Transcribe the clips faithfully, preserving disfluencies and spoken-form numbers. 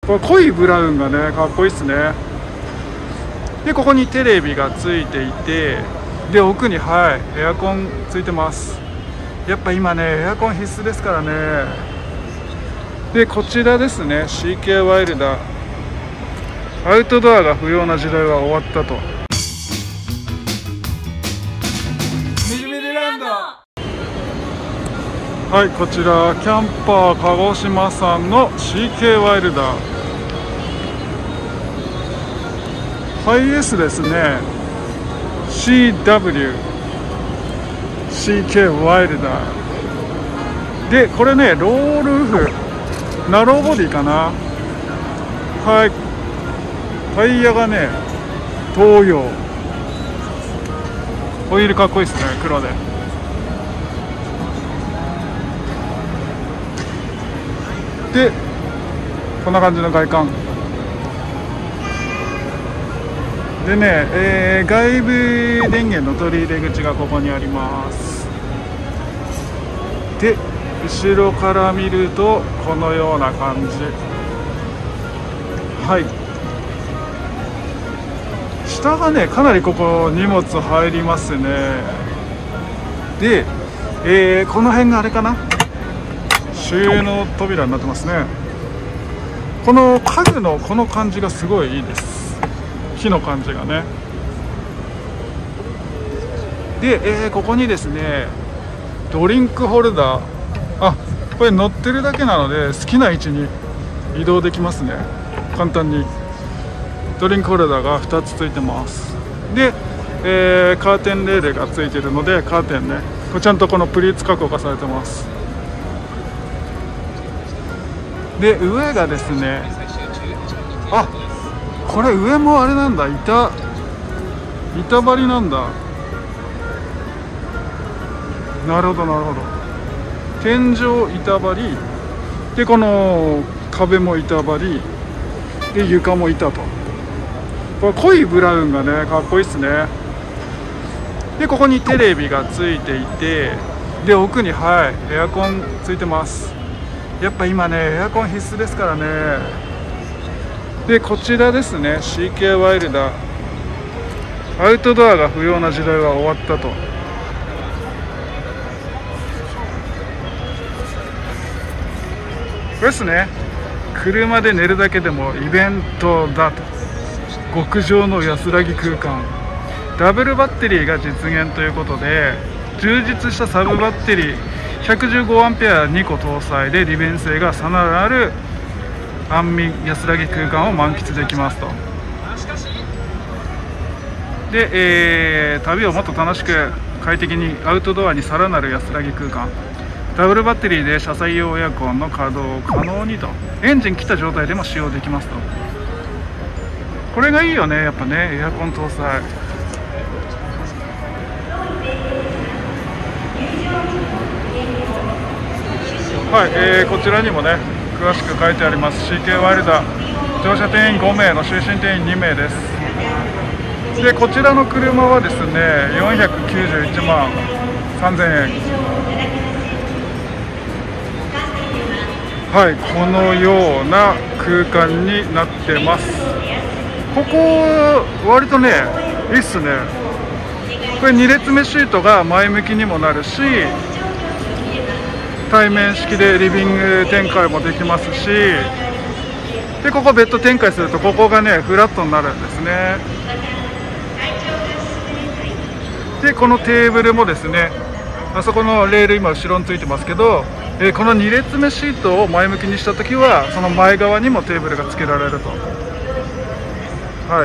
これ濃いブラウンがねかっこいいっすね。でここにテレビがついていて、で奥にはいエアコンついてます。やっぱ今ねエアコン必須ですからね。でこちらですね シーケー ワイルダー、アウトドアが不要な時代は終わったと。 みるみるランド。 はい、こちらキャンパー鹿児島さんの シーケー ワイルダーハイエースですね。 シーダブリュー シーケー ワイルダーで、これねロールーフナローボディかな。はい、タイヤがね東洋、ホイールかっこいいですね、黒で。でこんな感じの外観でね、えー、外部電源の取り入れ口がここにあります。で後ろから見るとこのような感じ。はい、下がねかなりここ荷物入りますね。で、えー、この辺があれかな、収納扉になってますね。この家具のこの感じがすごいいいです。木の感じがね。で、えー、ここにですねドリンクホルダー、あ、これ乗ってるだけなので好きな位置に移動できますね。簡単にドリンクホルダーがふたつついてます。で、えー、カーテンレールがついてるのでカーテンねこれちゃんとこのプリーツ加工がされてます。で上がですね、あ、これ上もあれなんだ、板板張りなんだ。なるほどなるほど。天井板張りで、この壁も板張りで床も板と。これ濃いブラウンがねかっこいいっすね。でここにテレビがついていて、で奥にはいエアコンついてます。やっぱ今ねエアコン必須ですからね。でこちらですね シーケー ワイルダー、アウトドアが不要な時代は終わったと。これですね、車で寝るだけでもイベントだと。極上の安らぎ空間、ダブルバッテリーが実現ということで、充実したサブバッテリー ひゃくじゅうごアンペアにこ搭載で利便性がさらなる安眠安らぎ空間を満喫できますと。で、えー、旅をもっと楽しく快適にアウトドアにさらなる安らぎ空間、ダブルバッテリーで車載用エアコンの稼働を可能にと。エンジン切った状態でも使用できますと。これがいいよね、やっぱね、エアコン搭載。はい、えー、こちらにもね詳しく書いてあります。 シーケー ワイルダー乗車定員ごめいの就寝定員にめいです。でこちらの車はですねよんひゃくきゅうじゅういちまんさんぜんえん。はい、このような空間になってます。ここ割とねいいっすね。これに列目シートが前向きにもなるし、対面式でリビング展開もできますし、でここベッド展開するとここがねフラットになるんですね。でこのテーブルもですね、あそこのレール今後ろについてますけど、えー、このに列目シートを前向きにした時はその前側にもテーブルが付けられると。はい、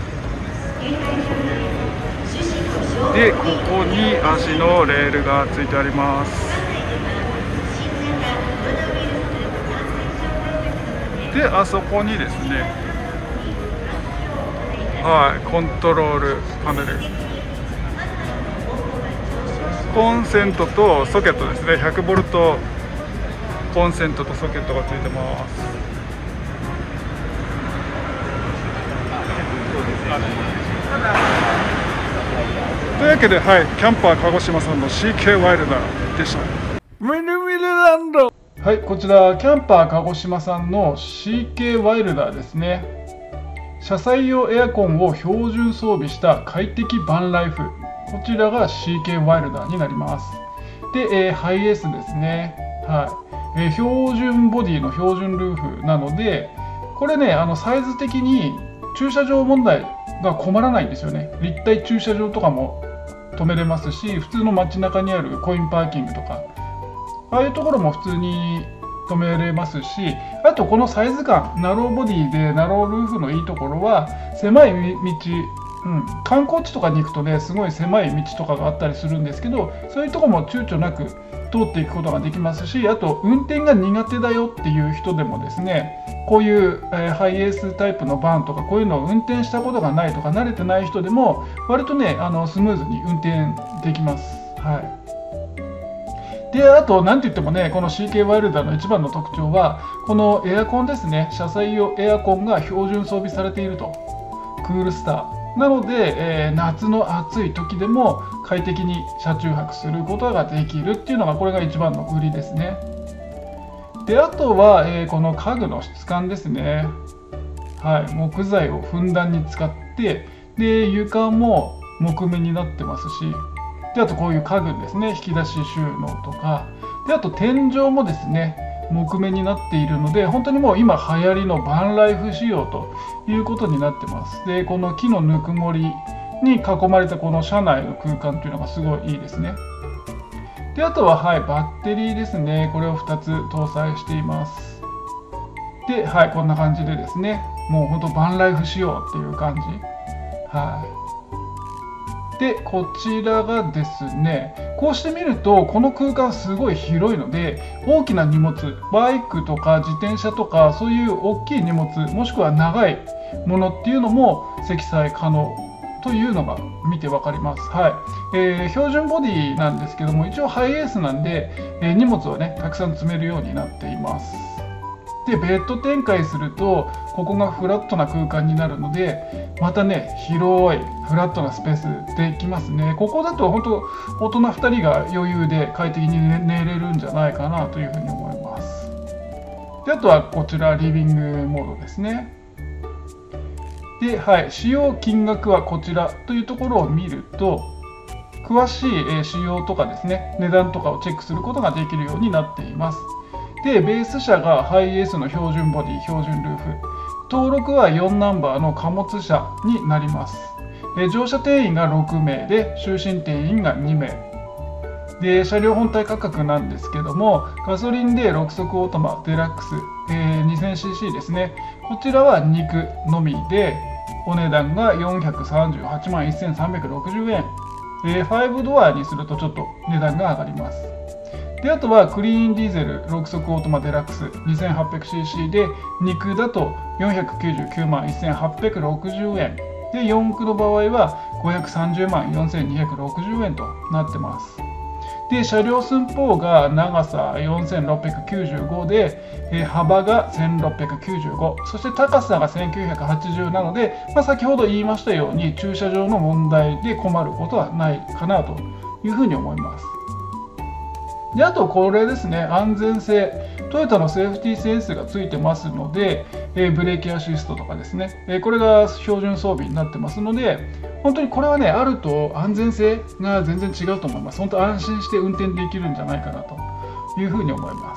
でここに足のレールがついてあります。であそこにですね、はい、コントロールパネル、コンセントとソケットですね、ひゃくボルトコンセントとソケットがついてます。というわけで、はい、キャンパー鹿児島さんの シーケー ワイルダーでした。 みるみるランド。 はい、こちらキャンパー鹿児島産の シーケー ワイルダーですね。車載用エアコンを標準装備した快適バンライフ、こちらが シーケー ワイルダーになります。で、えー、ハイエースですね。はい、えー、標準ボディの標準ルーフなので、これね、あのサイズ的に駐車場問題が困らないんですよね。立体駐車場とかも止めれますし、普通の街中にあるコインパーキングとか、ああいうところも普通に止めれますし、あとこのサイズ感、ナローボディでナロールーフのいいところは、狭い道、うん、観光地とかに行くとね、すごい狭い道とかがあったりするんですけど、そういうとこも躊躇なく通っていくことができますし、あと運転が苦手だよっていう人でもですね、こういう、えー、ハイエースタイプのバンとか、こういうのを運転したことがないとか慣れてない人でも割とね、あのスムーズに運転できます。はい、で、あと何て言ってもね、この シーケー ワイルダーの一番の特徴はこのエアコンですね。車載用エアコンが標準装備されていると。クールスターなので、えー、夏の暑い時でも快適に車中泊することができるっていうのが、これが一番の売りですね。で、あとは、えー、この家具の質感ですね。はい、木材をふんだんに使って、で床も木目になってますし、であとこういう家具ですね、引き出し収納とか、であと天井もですね、木目になっているので、本当にもう今流行りのバンライフ仕様ということになってます。で、この木のぬくもりに囲まれたこの車内の空間というのがすごいいいですね。で、あとは、はい、バッテリーですね。これをふたつ搭載しています。で、はい、こんな感じでですね、もう本当バンライフ仕様っていう感じ。はい。で、こちらがですね、こうして見るとこの空間すごい広いので、大きな荷物、バイクとか自転車とかそういう大きい荷物、もしくは長いものっていうのも積載可能というのが見て分かります。はい、えー、標準ボディなんですけども、一応ハイエースなんで、えー、荷物をねたくさん積めるようになっています。で、ベッド展開するとここがフラットな空間になるので、またね広いフラットなスペースできますね。ここだと本当大人ふたりが余裕で快適に寝れるんじゃないかなというふうに思います。で、あとはこちらリビングモードですね。で、はい、使用金額はこちらというところを見ると、詳しい、えー、仕様とかですね、値段とかをチェックすることができるようになっています。で、ベース車がハイエースの標準ボディ、標準ルーフ、登録はよんナンバーの貨物車になります。えー、乗車定員がろくめいで、就寝定員がにめいで、車両本体価格なんですけども、ガソリンでろくそくオートマデラックス、えー、にせんシーシー ですね。こちらは肉のみで、お値段がよんひゃくさんじゅうはちまんせんさんびゃくろくじゅうえん、えー、ごドアにするとちょっと値段が上がります。で、あとはクリーンディーゼルろくそくオートマデラックス にせんはっぴゃくシーシー で、肉だとよんひゃくきゅうじゅうきゅうまんせんはっぴゃくろくじゅうえんで、よんくの場合はごひゃくさんじゅうまんよんせんにひゃくろくじゅうえんとなってます。で、車両寸法が長さよんせんろっぴゃくきゅうじゅうごで、えー、幅がせんろっぴゃくきゅうじゅうご、そして高さがせんきゅうひゃくはちじゅうなので、まあ、先ほど言いましたように駐車場の問題で困ることはないかなというふうに思います。で、あとこれですね、安全性、トヨタのセーフティーセンスがついてますので、えー、ブレーキアシストとかですね、えー、これが標準装備になってますので、本当にこれはね、あると安全性が全然違うと思います。本当安心して運転できるんじゃないかなというふうに思います。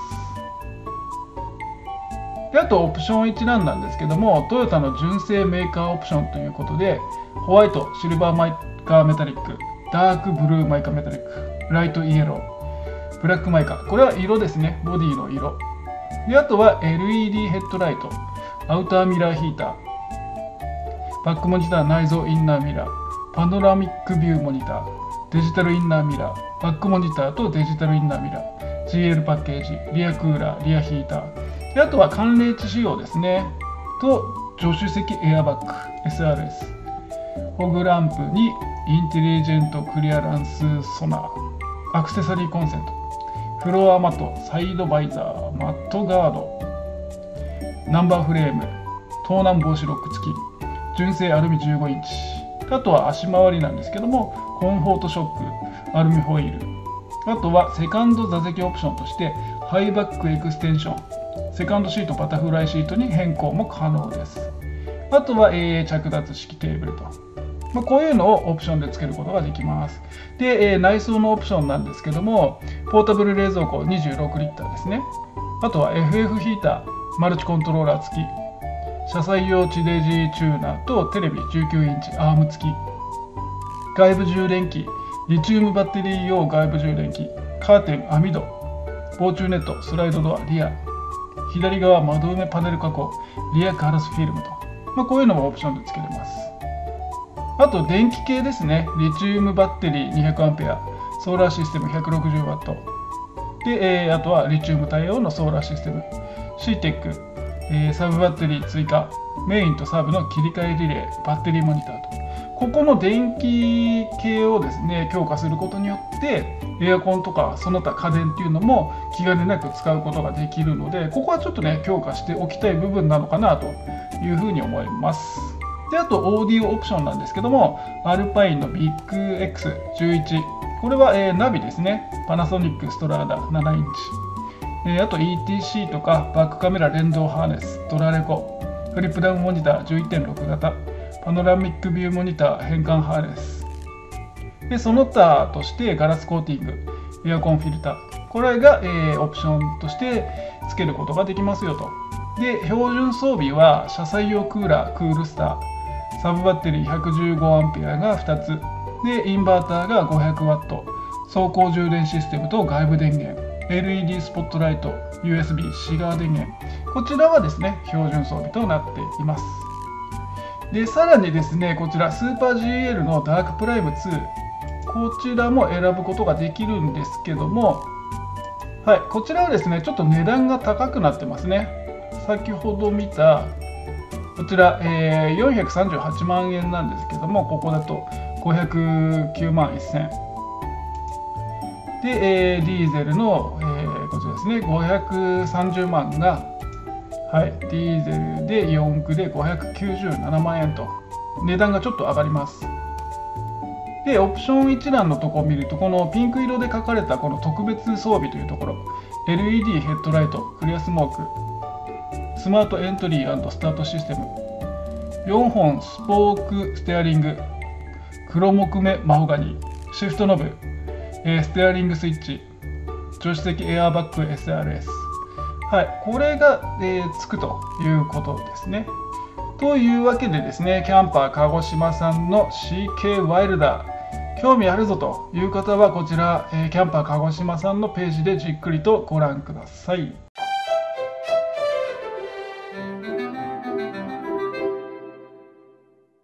で、あとオプション一覧なんですけども、トヨタの純正メーカーオプションということで、ホワイト、シルバーマイカーメタリック、ダークブルーマイカーメタリック、ライトイエロー、ブラックマイカー、これは色ですね、ボディの色。で、あとは エルイーディー ヘッドライト、アウターミラーヒーター、バックモニター内蔵インナーミラー、パノラミックビューモニター、デジタルインナーミラー、バックモニターとデジタルインナーミラー、ジーエル パッケージ、リアクーラー、リアヒーター、であとは寒冷地仕様ですね、と助手席エアバッグ エスアールエス、フォグランプにインテリジェントクリアランスソナー、アクセサリーコンセント、フロアマット、サイドバイザー、マットガード、ナンバーフレーム、盗難防止ロック付き、純正アルミじゅうごインチ、あとは足回りなんですけども、コンフォートショック、アルミホイール、あとはセカンド座席オプションとしてハイバックエクステンション、セカンドシートバタフライシートに変更も可能です。あとは、えー、着脱式テーブルと、まあ、こういうのをオプションでつけることができます。で、えー、内装のオプションなんですけども、ポータブル冷蔵庫にじゅうろくリッターですね。あとは エフエフ ヒーター、マルチコントローラー付き、車載用地デジチューナーとテレビじゅうきゅうインチアーム付き、外部充電器、リチウムバッテリー用外部充電器、カーテン、網戸、防虫ネット、スライドドア、リア、左側窓埋めパネル加工、リアガラスフィルムと、まあ、こういうのもオプションで付けれます。あと電気系ですね。リチウムバッテリー にひゃくアンペア、ソーラーシステム ひゃくろくじゅうワット で、えー、あとはリチウム対応のソーラーシステム、シーテック、えー、サブバッテリー追加、メインとサブの切り替えリレー、バッテリーモニターと、ここの電気系をですね強化することによってエアコンとかその他家電っていうのも気兼ねなく使うことができるので、ここはちょっとね強化しておきたい部分なのかなというふうに思います。で、あとオーディオオプションなんですけども、アルパインの ビッグエックスじゅういち、これは、えー、ナビですね。パナソニックストラーダななインチ、えー、あと イーティーシー とかバックカメラ連動ハーネス、ドラレコ、フリップダウンモニター じゅういってんろく 型、パノラミックビューモニター変換ハーネスで、その他としてガラスコーティング、エアコンフィルター、これが、えー、オプションとして付けることができますよと。で、標準装備は車載用クーラー、クールスター、サブバッテリー ひゃくじゅうごアンペア がふたつで、インバーターが ごひゃくワット、走行充電システムと外部電源、エルイーディー スポットライト、ユーエスビー、シガー電源、こちらはですね標準装備となっています。で、さらにですね、こちらスーパー ジーエル のダークプライムツー、こちらも選ぶことができるんですけども、はい、こちらはですねちょっと値段が高くなってますね。先ほど見たこちら、えー、よんひゃくさんじゅうはちまんえんなんですけども、ここだとごひゃくきゅうまんせんで、えー、ディーゼルの、えー、こちらですねごひゃくさんじゅうまんが、はい、ディーゼルでよん区でごひゃくきゅうじゅうななまんえんと値段がちょっと上がります。で、オプション一覧のところを見ると、このピンク色で書かれたこの特別装備というところ、 エルイーディー ヘッドライト、クリアスモーク、スマートエントリー&スタートシステム、よんほんスポークステアリング、黒木目マホガニ、シフトノブ、えー、ステアリングスイッチ、助手席エアバッグ エスアールエス、はい、これが、えー、つくということですね。というわけでですね、キャンパー鹿児島さんの シーケー ワイルダー、興味あるぞという方はこちら、えー、キャンパー鹿児島さんのページでじっくりとご覧ください。